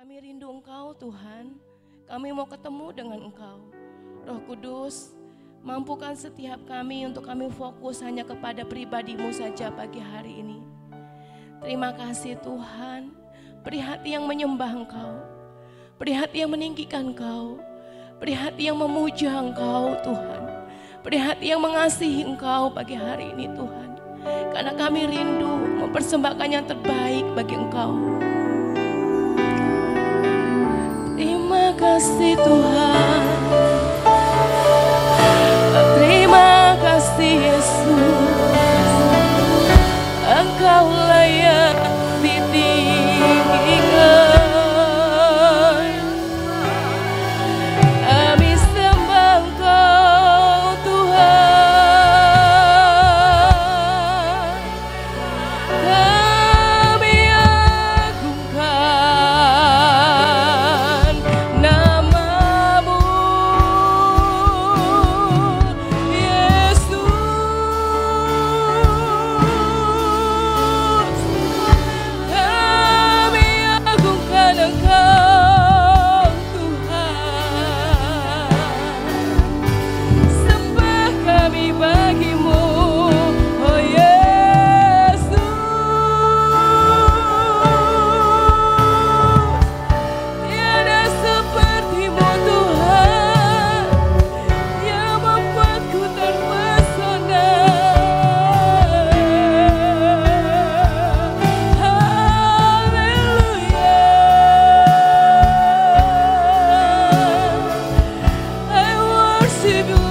Kami rindu Engkau Tuhan, kami mau ketemu dengan Engkau. Roh Kudus, mampukan setiap kami untuk kami fokus hanya kepada pribadi-Mu saja pagi hari ini. Terima kasih Tuhan, beri hati yang menyembah Engkau, beri hati yang meninggikan Engkau, beri hati yang memuja Engkau Tuhan, beri hati yang mengasihi Engkau pagi hari ini Tuhan. Karena kami rindu mempersembahkan yang terbaik bagi Engkau. Terima kasih Tuhan, terima kasih Yesus, Engkau layak ditinggikan. Kami sembah Engkau Tuhan, kami agungkan nama-Mu Yesus. Kami agungkan Engkau Tuhan, sembah kami bagi-Mu oh Yesus. Tiada seperti-Mu Tuhan, yang membuatku terpesona. Haleluya, I worship You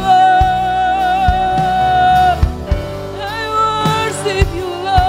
Lord, I worship You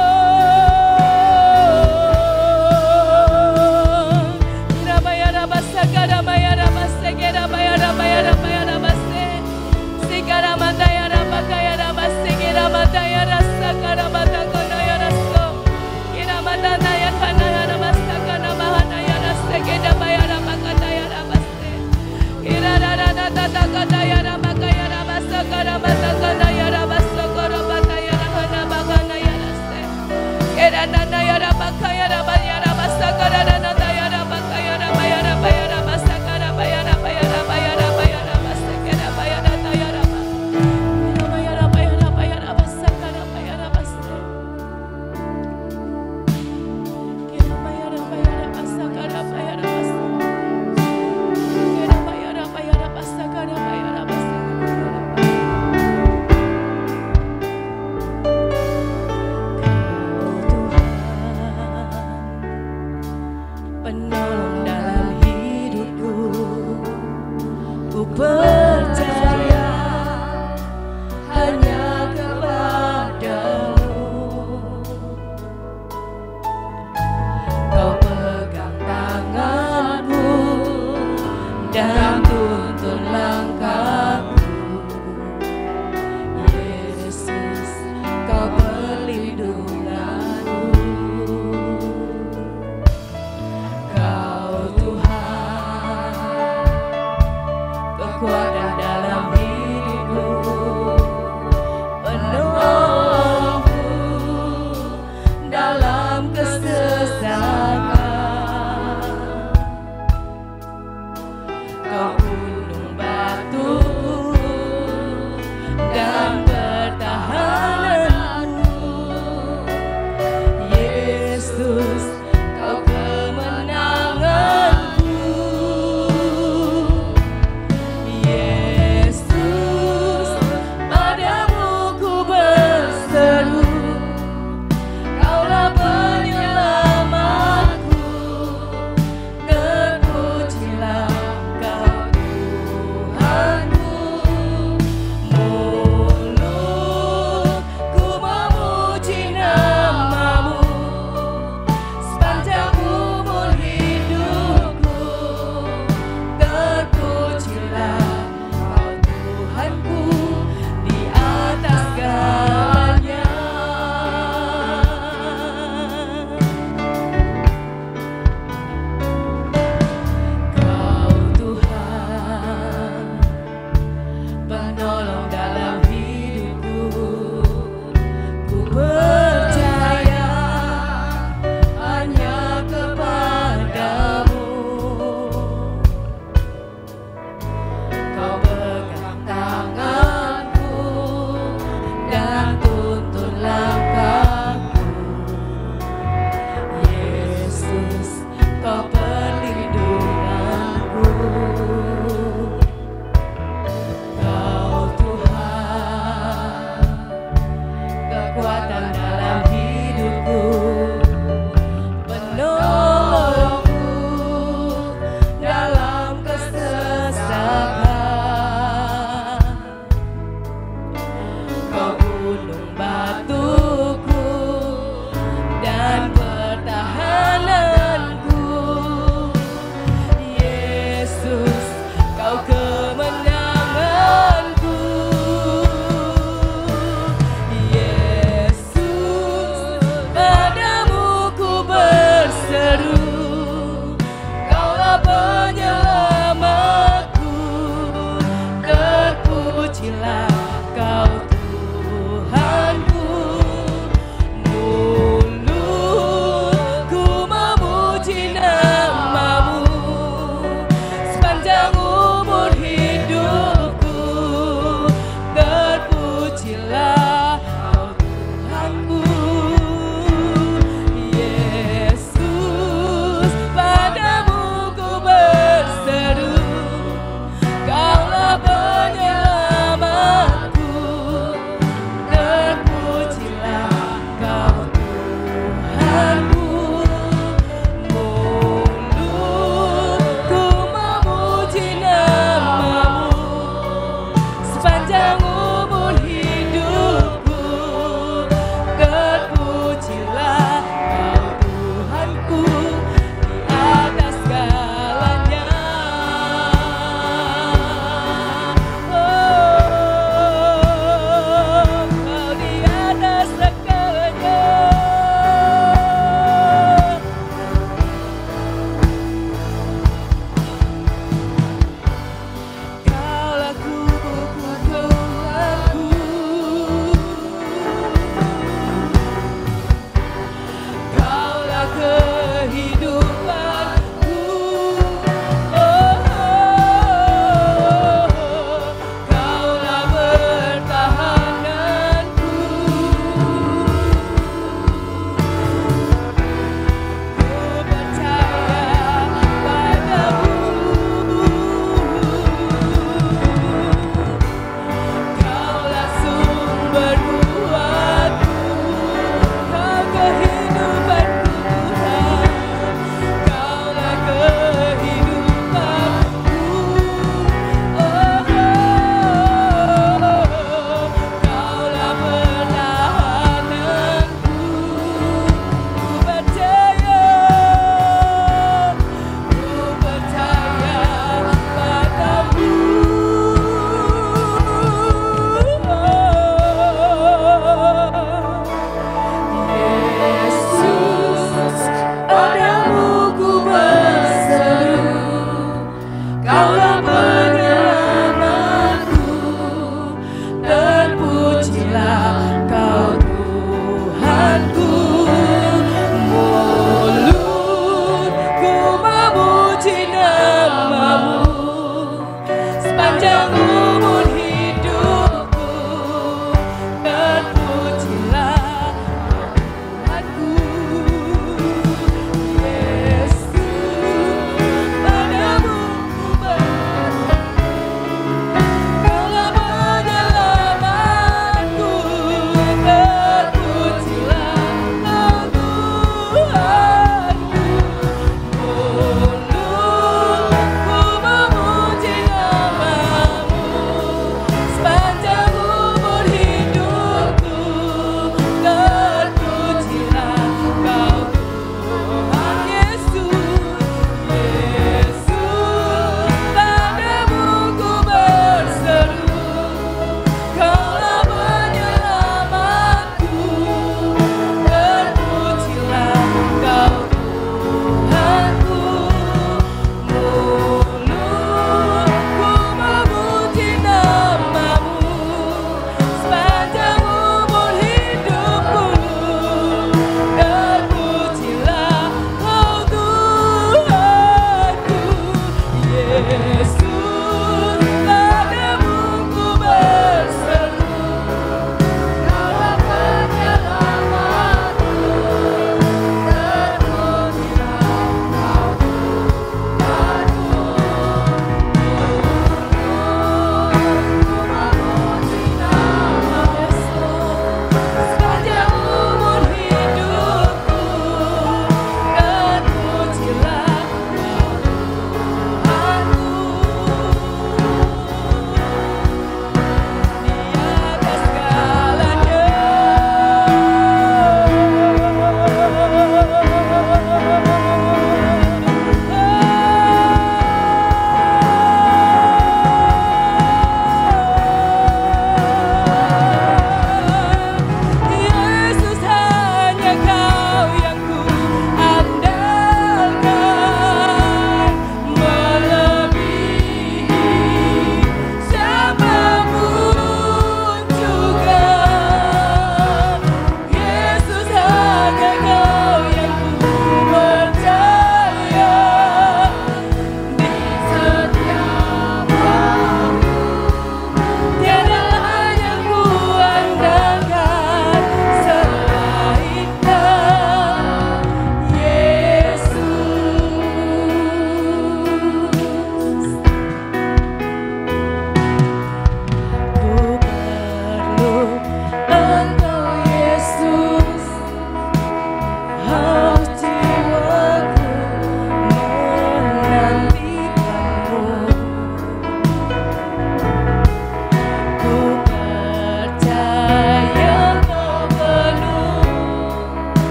Lord. Rabayara basakara bayara basekera bayara bayara bayara base, sikara matayara bakayara basekera matayara sakara batakona yara so, kira matana ya kana yara basakara bahana yara sekeda bayara bakatayara base, kira rara tata kata yara bakayara basakara batakona yara basokoro batayara hana bakana yara se, kira nana yara bakayara bayara basakara nana yara bakayara bayara bayara basakara bayara bayara bayara bayara basekera bayara tayara ba, kira bayara bayara bayara basakara bayara base, kira bayara bayara basakara bayara base, kira bayara bayara basakara bayara base. Penolong dalam hidupku, ku percaya hanya kepada-Mu. Kau pegang tanganku dan tuntun langkahku. Yesus, Kau perlindunganku. Kau Tuhan, kekuatan dalam hidupku, penolongku dalam kesesakan. Kau gunung batuku dan pertahananku. Yesus, Kau kemenanganku. Yesus, padamu ku berseru, Kaulah penyelamatku. Terpujilah Kau Tuhanku. Mulutku memuji nama-Mu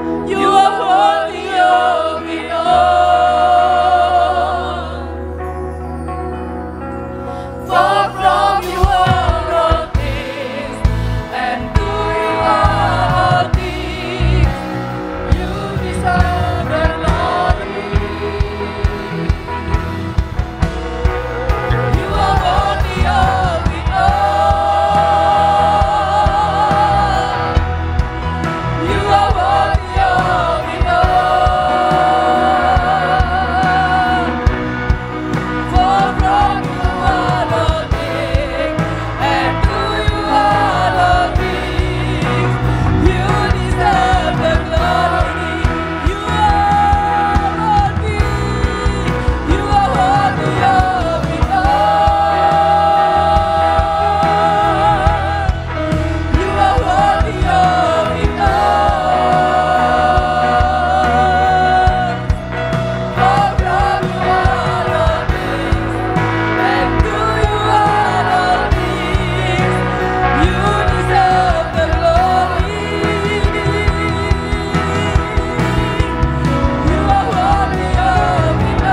You are worthy of it all. For from you are all things, and to you are all things. You deserve the glory. You are worthy of it all. You are worthy of it all. For from you are all things, and to you are all things. You deserve the glory. You are worthy. You are worthy of it all. You are worthy of it all. For from you are all things, and to you are all things. You deserve the glory. You are worthy of it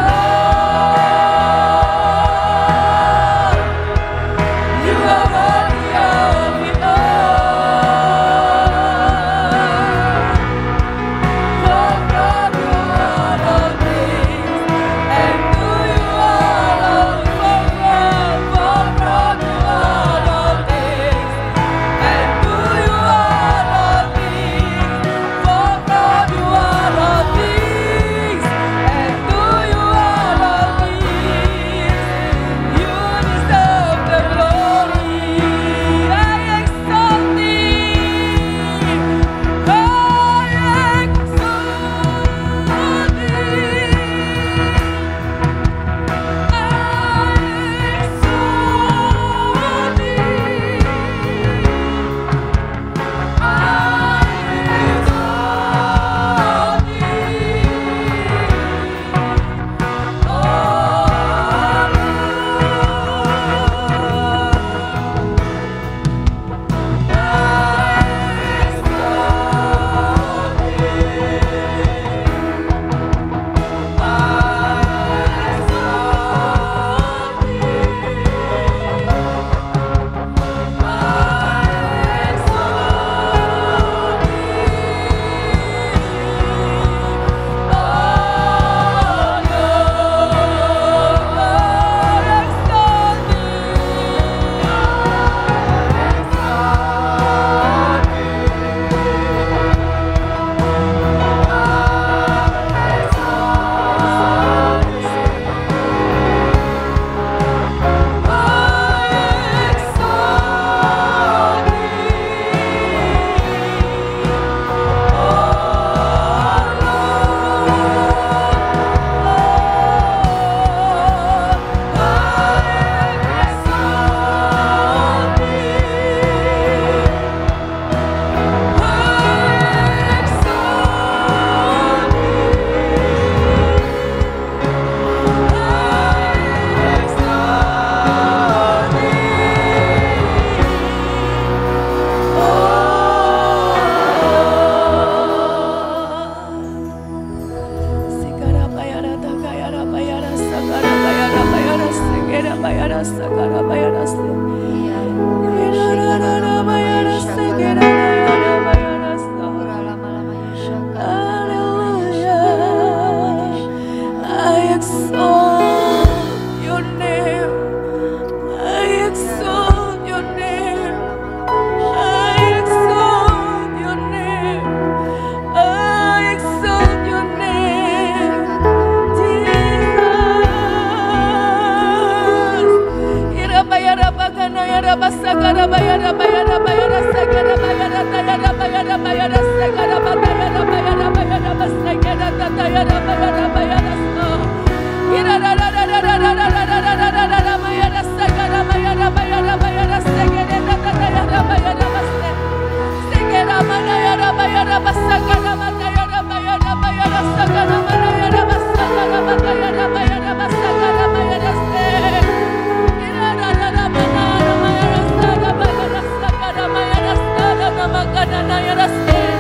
all. You are worthy of it all. For from you are all things, and to you are all things. For from you are all things, and to you are all things. For from you are all things, and to you are all things. You deserve the glory. I exalt thee. I exalt Yes.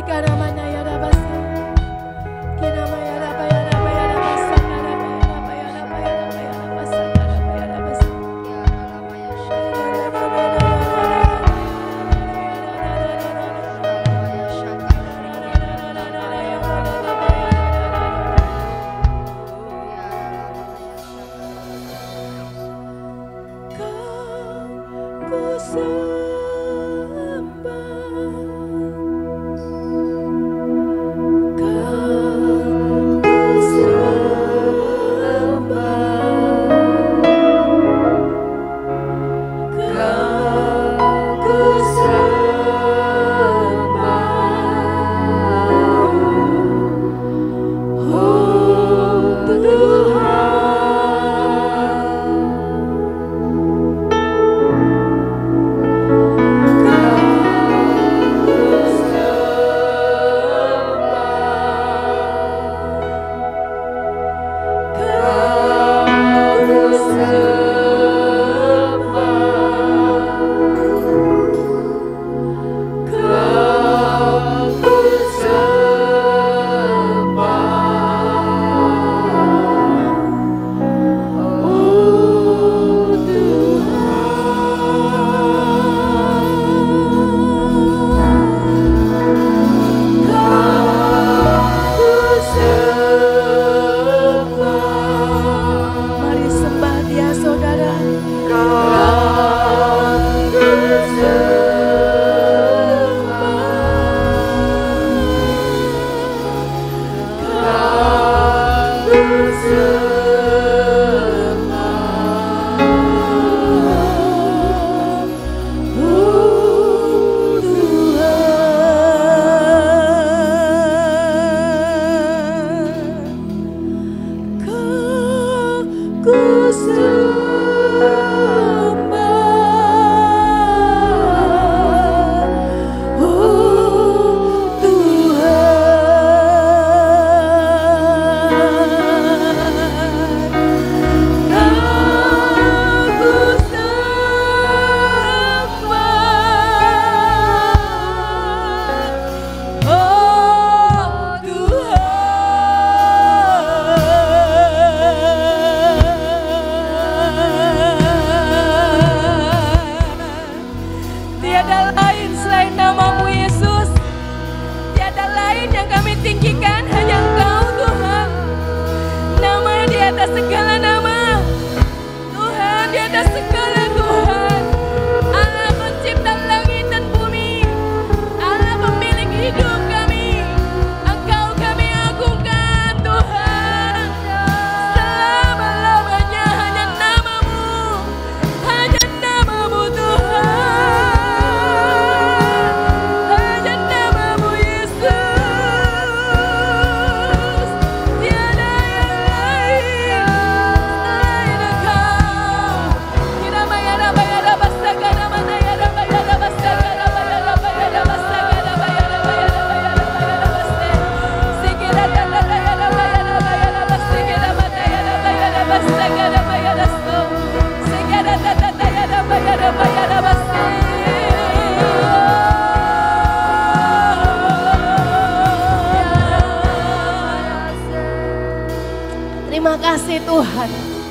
Terima kasih Tuhan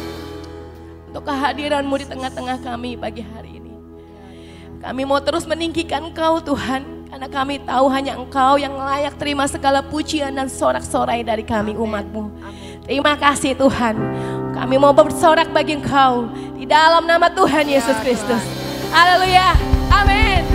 untuk kehadiran-Mu di tengah-tengah kami pagi hari ini. Kami mau terus meninggikan Engkau Tuhan, karena kami tahu hanya Engkau yang layak terima segala pujian dan sorak-sorai dari kami umat-Mu. Terima kasih Tuhan, kami mau bersorak bagi Engkau di dalam nama Tuhan Yesus Kristus. Haleluya, amin.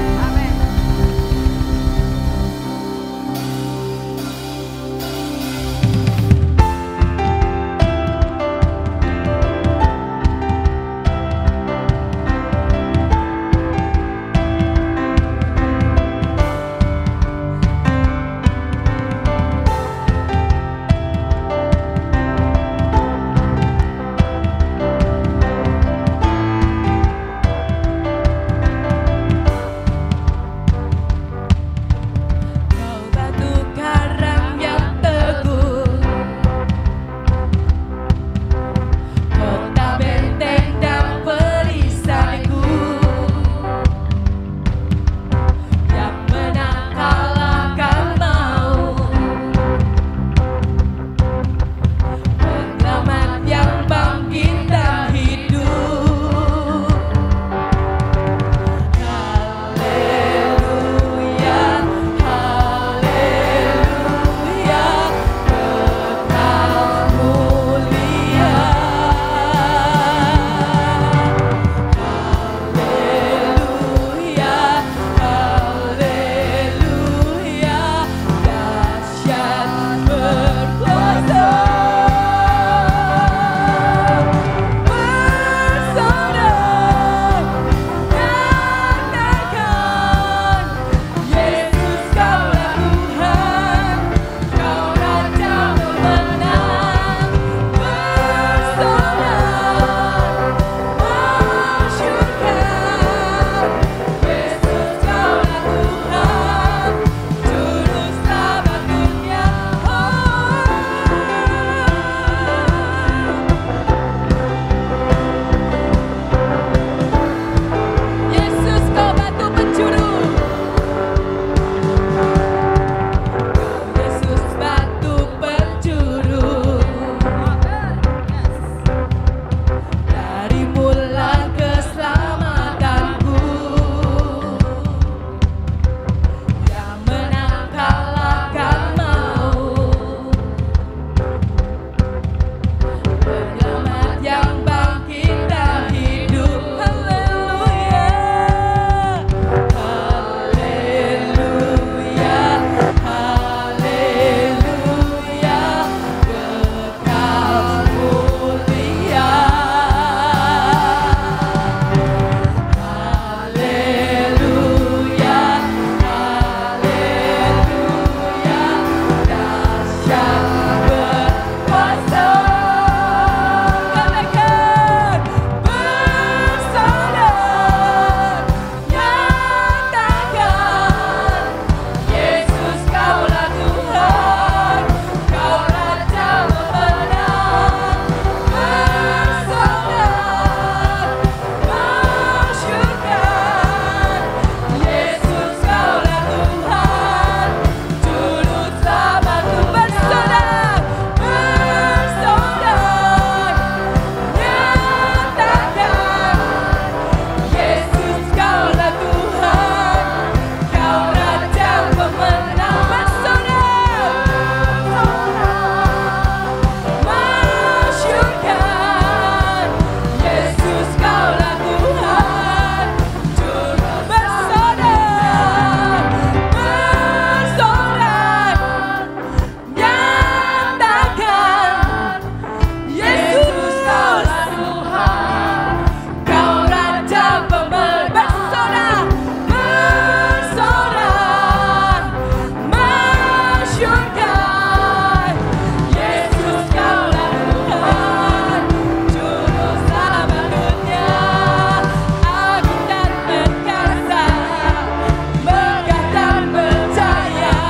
syurga. Yesus kaulah Tuhan, Juru Selamat dunia. Agung dan perkasa, megah dan berjaya.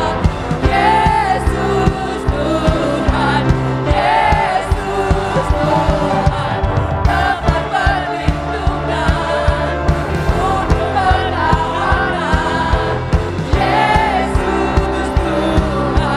Yesus Tuhan, Yesus Tuhan, tempat perlindungan untuk perlawanan. Yesus Tuhan,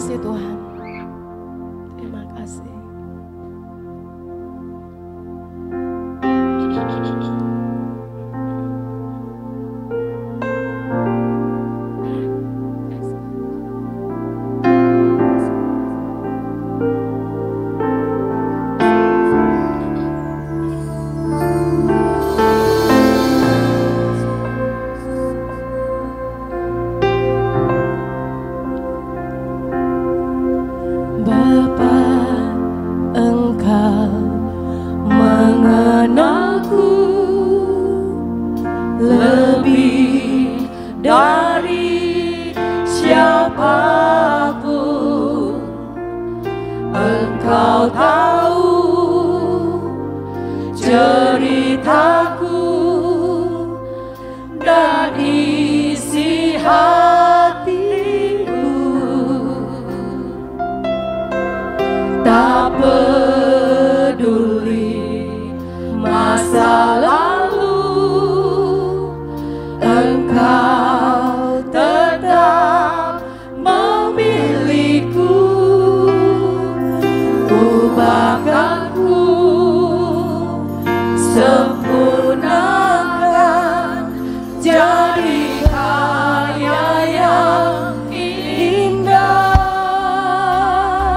kasih Tuhan. Terima kasih.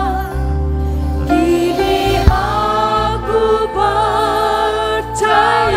Percaya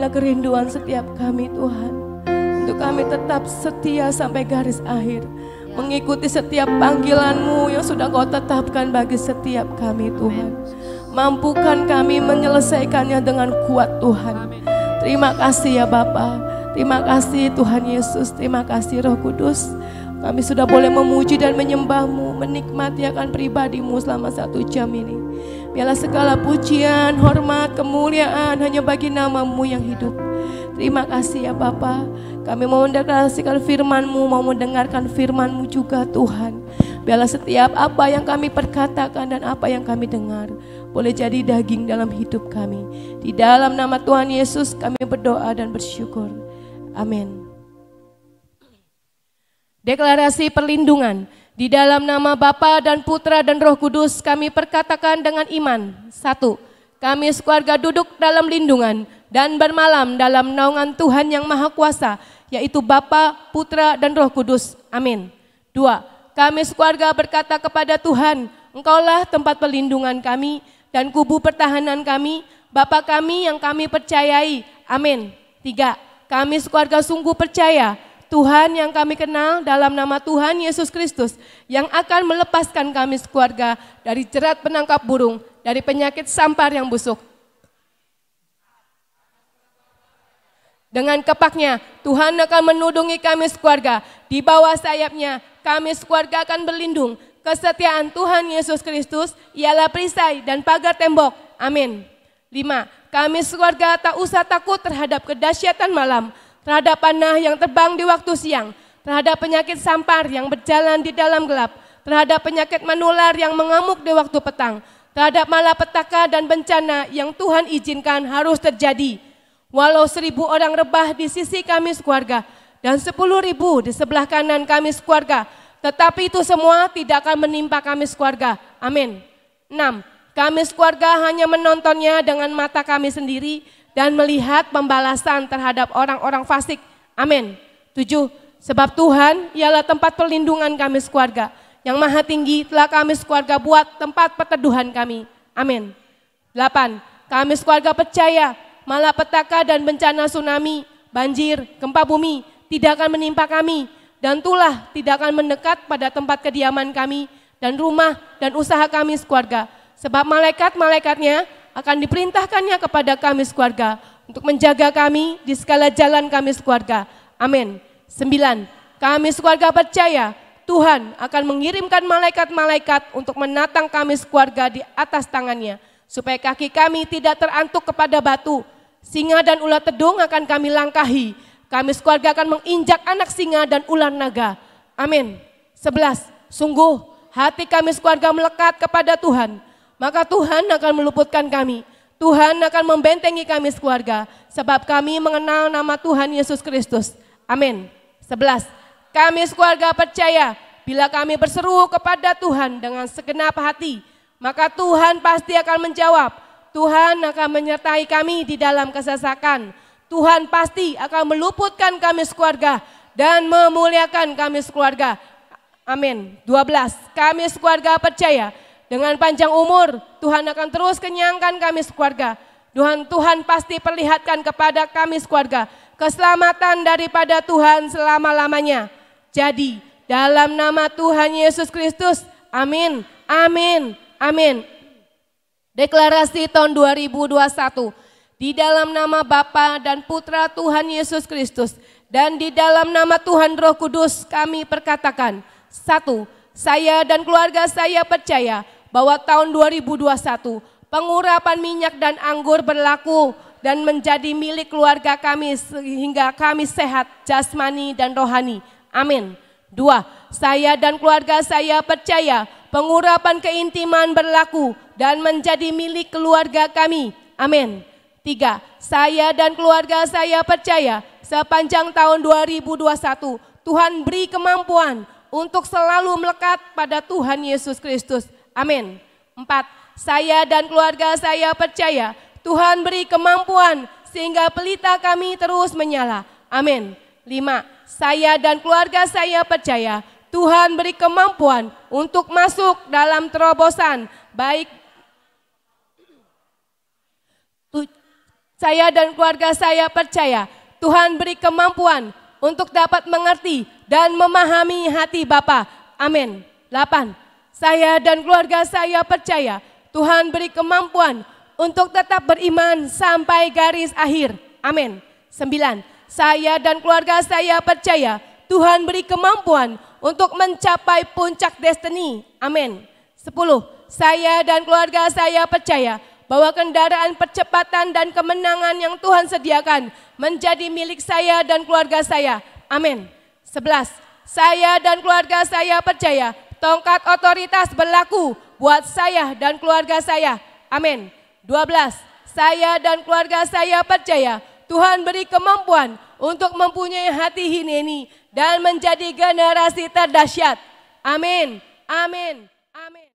adalah kerinduan setiap kami Tuhan. Untuk kami tetap setia sampai garis akhir. Mengikuti setiap panggilan-Mu yang sudah Kau tetapkan bagi setiap kami Tuhan. Mampukan kami menyelesaikannya dengan kuat Tuhan. Terima kasih ya Bapa. Terima kasih Tuhan Yesus. Terima kasih Roh Kudus. Kami sudah boleh memuji dan menyembah-Mu, menikmati akan pribadi-Mu selama 1 jam ini. Biarlah segala pujian, hormat, kemuliaan hanya bagi nama-Mu yang hidup. Terima kasih ya Bapa. Kami mau mendeklarasikan firman-Mu, mau mendengarkan firman-Mu juga Tuhan. Biarlah setiap apa yang kami perkatakan dan apa yang kami dengar boleh jadi daging dalam hidup kami. Di dalam nama Tuhan Yesus kami berdoa dan bersyukur. Amin. Deklarasi perlindungan. Di dalam nama Bapa dan Putra dan Roh Kudus kami perkatakan dengan iman. 1. Kami sekeluarga duduk dalam lindungan dan bermalam dalam naungan Tuhan yang Maha Kuasa, yaitu Bapa, Putra dan Roh Kudus. Amin. 2. Kami sekeluarga berkata kepada Tuhan, Engkaulah tempat perlindungan kami dan kubu pertahanan kami, Bapa kami yang kami percayai. Amin. 3. Kami sekeluarga sungguh percaya Tuhan yang kami kenal dalam nama Tuhan Yesus Kristus yang akan melepaskan kami sekeluarga dari jerat penangkap burung, dari penyakit sampar yang busuk. Dengan kepaknya Tuhan akan menudungi kami sekeluarga. Di bawah sayapnya kami sekeluarga akan berlindung. Kesetiaan Tuhan Yesus Kristus ialah perisai dan pagar tembok. Amin. 5. Kami sekeluarga tak usah takut terhadap kedahsyatan malam, terhadap panah yang terbang di waktu siang, terhadap penyakit sampar yang berjalan di dalam gelap, terhadap penyakit menular yang mengamuk di waktu petang, terhadap malapetaka dan bencana yang Tuhan izinkan harus terjadi. Walau 1.000 orang rebah di sisi kami sekeluarga dan 10.000 di sebelah kanan kami sekeluarga, tetapi itu semua tidak akan menimpa kami sekeluarga. Amin. 6. Kami sekeluarga hanya menontonnya dengan mata kami sendiri dan melihat pembalasan terhadap orang-orang fasik. Amin. 7. Sebab Tuhan ialah tempat perlindungan kami sekeluarga. Yang Maha Tinggi telah kami sekeluarga buat tempat perteduhan kami. Amin. 8. Kami sekeluarga percaya malapetaka dan bencana tsunami, banjir, gempa bumi tidak akan menimpa kami. Dan tulah tidak akan mendekat pada tempat kediaman kami dan rumah dan usaha kami sekeluarga. Sebab malaikat-malaikatnya akan diperintahkannya kepada kami sekeluarga untuk menjaga kami di segala jalan kami sekeluarga. Amin. 9. Kami sekeluarga percaya Tuhan akan mengirimkan malaikat-malaikat untuk menatang kami sekeluarga di atas tangannya, supaya kaki kami tidak terantuk kepada batu. Singa dan ular tedung akan kami langkahi. Kami sekeluarga akan menginjak anak singa dan ular naga. Amin. 11. Sungguh hati kami sekeluarga melekat kepada Tuhan, maka Tuhan akan meluputkan kami. Tuhan akan membentengi kami sekeluarga, sebab kami mengenal nama Tuhan Yesus Kristus. Amin. 11. Kami sekeluarga percaya bila kami berseru kepada Tuhan dengan segenap hati, maka Tuhan pasti akan menjawab. Tuhan akan menyertai kami di dalam kesesakan. Tuhan pasti akan meluputkan kami sekeluarga dan memuliakan kami sekeluarga. Amin. 12. Kami sekeluarga percaya dengan panjang umur Tuhan akan terus kenyangkan kami sekeluarga. Tuhan pasti perlihatkan kepada kami sekeluarga keselamatan daripada Tuhan selama-lamanya. Jadi dalam nama Tuhan Yesus Kristus, amin, amin, amin. Deklarasi tahun 2021. Di dalam nama Bapa dan Putra Tuhan Yesus Kristus dan di dalam nama Tuhan Roh Kudus kami perkatakan. 1. Saya dan keluarga saya percaya bahwa tahun 2021 pengurapan minyak dan anggur berlaku dan menjadi milik keluarga kami sehingga kami sehat jasmani dan rohani. Amin. 2. Saya dan keluarga saya percaya pengurapan keintiman berlaku dan menjadi milik keluarga kami. Amin. 3. Saya dan keluarga saya percaya sepanjang tahun 2021 Tuhan beri kemampuan untuk selalu melekat pada Tuhan Yesus Kristus. Amin. 4. Saya dan keluarga saya percaya Tuhan beri kemampuan sehingga pelita kami terus menyala. Amin. 5. Saya dan keluarga saya percaya Tuhan beri kemampuan untuk masuk dalam terobosan baik Saya dan keluarga saya percaya Tuhan beri kemampuan untuk dapat mengerti dan memahami hati Bapa. Amin. 8. Saya dan keluarga saya percaya Tuhan beri kemampuan untuk tetap beriman sampai garis akhir. Amin. 9. Saya dan keluarga saya percaya Tuhan beri kemampuan untuk mencapai puncak destiny. Amin. 10. Saya dan keluarga saya percaya bahwa kendaraan percepatan dan kemenangan yang Tuhan sediakan menjadi milik saya dan keluarga saya. Amin. 11. Saya dan keluarga saya percaya tongkat otoritas berlaku buat saya dan keluarga saya. Amin. 12. Saya dan keluarga saya percaya Tuhan beri kemampuan untuk mempunyai hati Hineni dan menjadi generasi terdahsyat. Amin. Amin. Amin.